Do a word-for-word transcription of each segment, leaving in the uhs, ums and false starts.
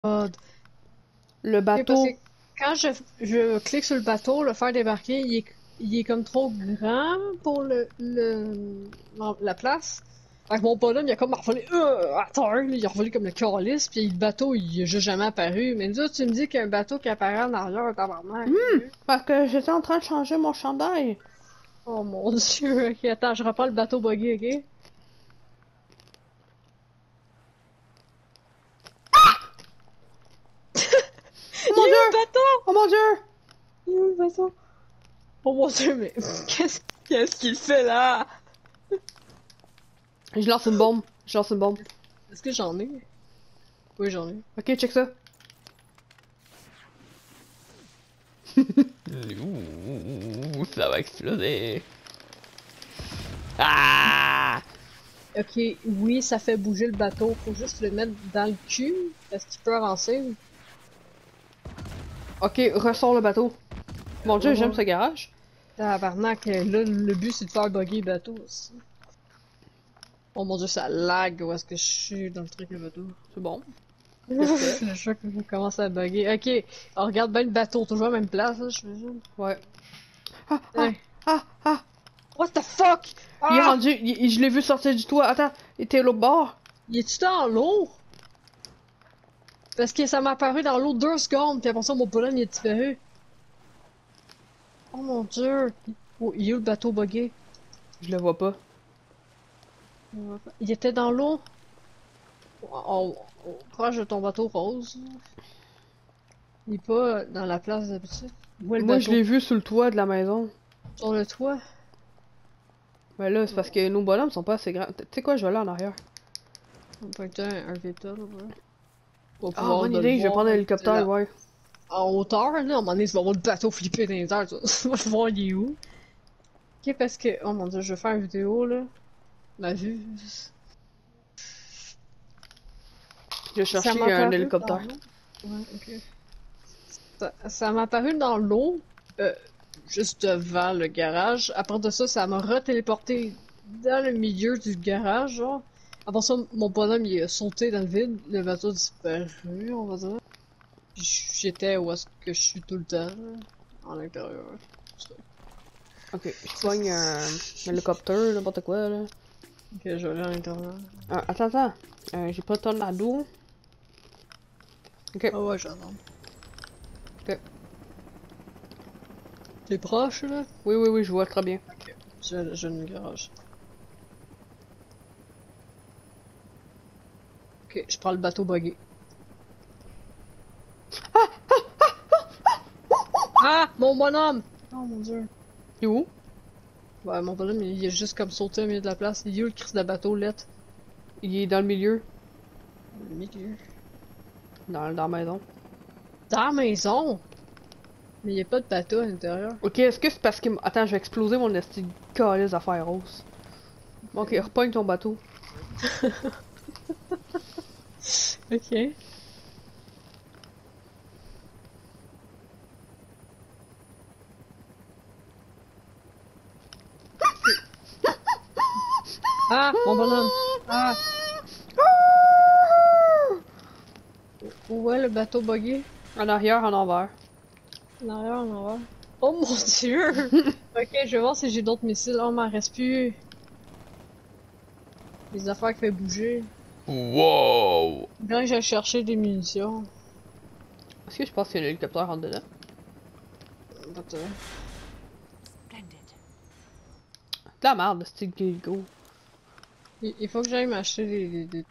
God. Le Ok, parce bateau. que quand je, je clique sur le bateau, le faire débarquer, il est, il est comme trop grand pour le, le, la la place. Fait que mon bonhomme, il a comme revolé, euh, à terre, là, il a revolé comme le calice, puis le bateau, il a juste jamais apparu. Mais là, tu me dis qu'il y a un bateau qui apparaît en arrière, tabarnak. Hum, parce que j'étais en train de changer mon chandail. Oh mon dieu, ok, attends, je reprends le bateau buggy, ok? Oh Il y mon a eu le dieu! bateau! Oh mon dieu! Il y a eu le bateau! Oh mon dieu, mais qu'est-ce qu'est-ce qu'il fait là? Je lance une bombe. Je lance une bombe. Est-ce que j'en ai? Oui, j'en ai. Ok, check ça. Ouh, ça va exploser. Ah! Ok, oui, ça fait bouger le bateau. Faut juste le mettre dans le cul. Est-ce qu'il peut avancer? Ok, ressort le bateau. Mon dieu, j'aime ce garage. Tabarnak, là, le but c'est de faire bugger le bateau aussi. Oh mon dieu, ça lag où est-ce que je suis dans le truc le bateau. C'est bon. Le choc commence à bugger. Ok, on regarde bien le bateau, toujours à la même place, là, j'imagine. Ouais. Ah, ah, Hein. ah, ah! What the fuck? Il est Ah! rendu. il- je l'ai vu sortir du toit. Attends, il était à l'autre bord. Il est-tu dans l'eau? Parce que ça m'a apparu dans l'eau deux secondes, puis après ça, mon pollen il est disparu. Oh mon dieu! Oh, il est où le bateau buggé? Je le vois pas. Il était dans l'eau? Oh, oh, proche de ton bateau rose. Il est pas dans la place d'habitude. Où est le Moi, je bateau? l'ai vu sur le toit de la maison. Sur le toit? Mais là, c'est parce que nos bonhommes sont pas assez grands. Tu sais quoi, je vais aller en arrière. On peut être un, un Vita, là, ouais. On va Ah, pouvoir bonne de le idée, je vais voir, prendre là, l'hélicoptère, là. ouais. En hauteur, là, à un moment donné, tu vas voir le bateau flipper dans les airs, tu vas tu vas voir il est où. Ok, parce que, oh mon dieu, je vais faire une vidéo, là. Ma vue. Je vais Ça chercher m'a un apparu dans hélicoptère. l'eau. Ouais, ok. Ça, ça m'a apparu dans l'eau, euh, juste devant le garage. Après de ça, ça m'a retéléporté dans le milieu du garage, genre. Après ça, mon bonhomme, il a sauté dans le vide. Le bateau a disparu, on va dire. Puis j'étais où est-ce que je suis tout le temps, là, en intérieur. Ok, je pogne un, un hélicoptère, n'importe quoi, là. Ok, je vais aller à l'intérieur. Ah, attends, attends. Euh, j'ai pas de tornado. Ok. Ah ouais, j'attends. Ok. T'es proche, là? Oui, oui, oui, je vois très bien. Ok. J'ai j'ai une garage. Ok, je prends le bateau buggé. Ah! Mon bonhomme! Oh mon dieu. Il est où? Ouais, mon bonhomme, il est juste comme sauté au milieu de la place. Il est où le crise de bateau, lettre? Il est dans le milieu. Le milieu. Dans, dans la maison. Dans la maison! Mais il n'y a pas de bateau à l'intérieur. Ok, est-ce que c'est parce que. Attends, je vais exploser mon esti de calice à fer rose. Bon, ok, repogne ton bateau. Ok. Ah! Mon bonhomme! Ah! Où est le bateau buggé? En arrière, en envers. En arrière, en arrière. Oh mon dieu! Ok, je vais voir si j'ai d'autres missiles. Oh, m'en reste plus. Les affaires qui fait bouger. Wow! Bien que j'aille chercher des munitions. Est-ce que je pense qu'il y a un hélicoptère en dedans? Attends. De la merde, c'est go. Il, il faut que j'aille m'acheter des, des, des...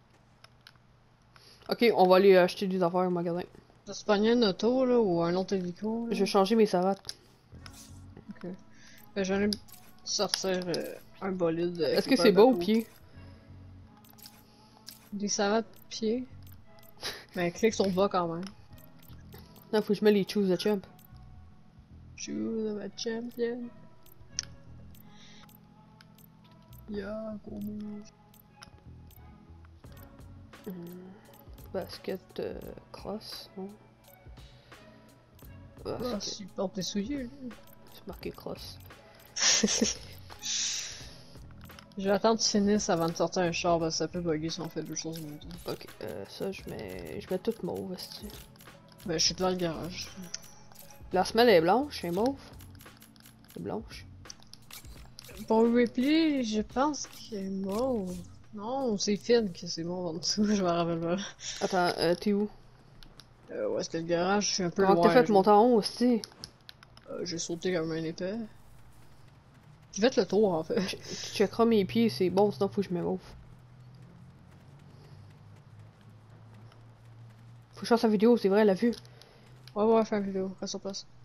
Ok, on va aller acheter des affaires au magasin. T'as se pogner une auto, là, ou un autre hélico, là? Je vais changer mes savates. Ok. Ben, j'allais sortir euh, un bolide. Est-ce que c'est bas au pied? Des savates pieds. Mais clique sur bas quand même. Non, faut que je mette les choose de champ. Choose ma champion. Yeah, gros move. Hum, basket euh, cross, non? Ah, Basket. tu portes tes souliers, là. C'est marqué cross. Je vais attendre que tu finisses avant de sortir un char, parce que ça peut bugger si on fait deux choses en même temps. Ok, euh, ça, je mets. Je mets tout mauve, est-ce que... Ben, je suis devant le garage. La semelle est blanche, elle est mauve. Elle est blanche. Pour Ripley, je pense qu'il est mauve. Non, c'est Finn que c'est mauve en dessous, je me rappelle pas. Attends, euh, t'es où? Euh, où est-ce que le garage? Je suis un peu Comment loin. t'as fait je- monter en haut, aussi? Euh, j'ai sauté comme un épais. J'ai fait le tour en fait. Tu checkeras mes pieds, c'est bon, sinon faut que je me mauve. Faut que je fasse la vidéo, c'est vrai, elle a vu. Ouais, ouais, faire une vidéo, reste sur place.